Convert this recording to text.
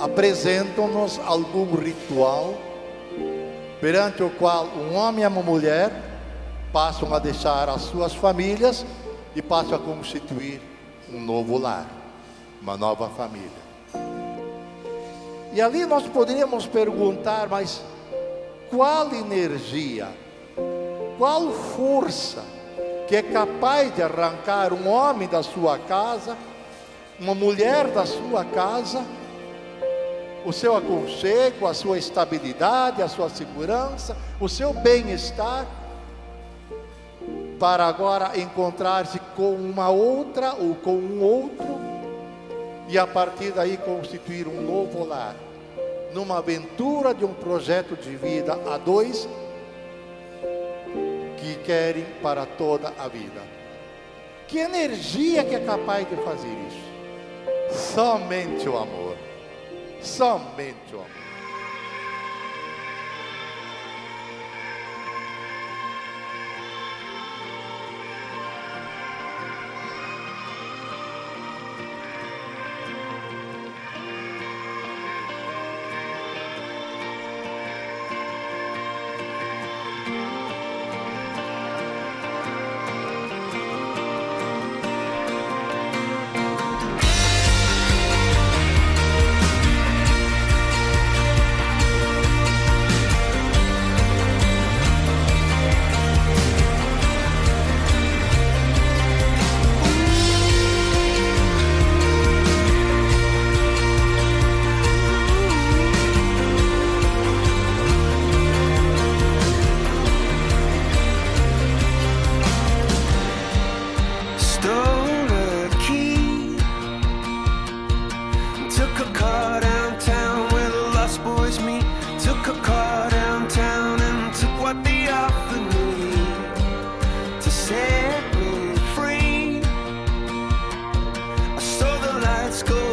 apresentam-nos algum ritual perante o qual um homem e uma mulher passam a deixar as suas famílias e passam a constituir um novo lar, uma nova família. E ali nós poderíamos perguntar, mas qual energia, qual força que é capaz de arrancar um homem da sua casa, uma mulher da sua casa, o seu aconchego, a sua estabilidade, a sua segurança, o seu bem-estar, para agora encontrar-se com uma outra ou com um outro, e a partir daí constituir um novo lar, numa aventura de um projeto de vida a dois, que querem para toda a vida. Que energia que é capaz de fazer isso? Somente o amor. Somente o amor. Set me free. I saw the lights go